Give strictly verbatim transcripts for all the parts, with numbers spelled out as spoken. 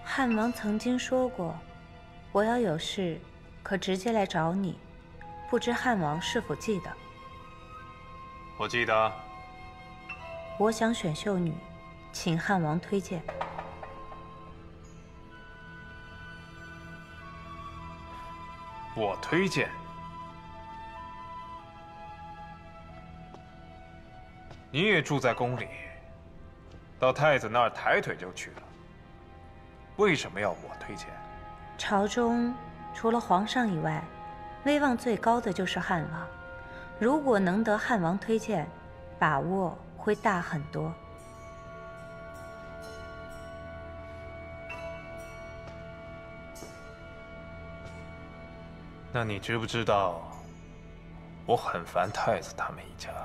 汉王曾经说过，我要有事，可直接来找你。不知汉王是否记得？ 我记得。 我想选秀女，请汉王推荐。 我推荐。你也住在宫里，到太子那儿抬腿就去了。为什么要我推荐？ 朝中除了皇上以外，威望最高的就是汉王。如果能得汉王推荐，把握会大很多。 那你知不知道，我很烦太子他们一家？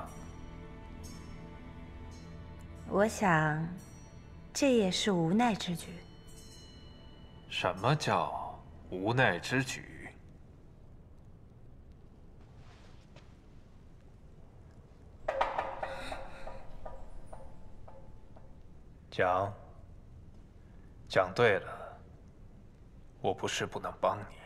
我想，这也是无奈之举。 什么叫无奈之举？讲，讲对了，我不是不能帮你。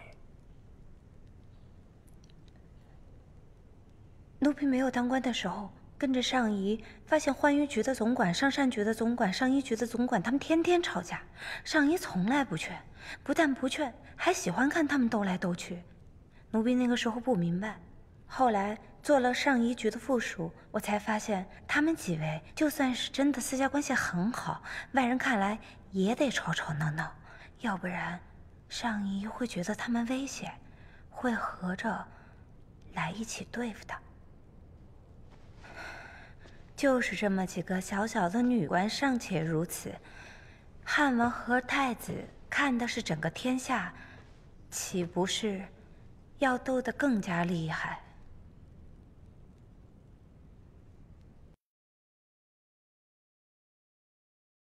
奴婢没有当官的时候，跟着上仪，发现浣鱼局的总管、上善局的总管、上医局的总管，他们天天吵架。上仪从来不劝，不但不劝，还喜欢看他们斗来斗去。奴婢那个时候不明白，后来做了上医局的副属，我才发现他们几位就算是真的私下关系很好，外人看来也得吵吵闹闹，要不然上仪会觉得他们危险，会合着来一起对付他。就是这么几个小小的女官尚且如此，汉王和太子看的是整个天下，岂不是要斗得更加厉害？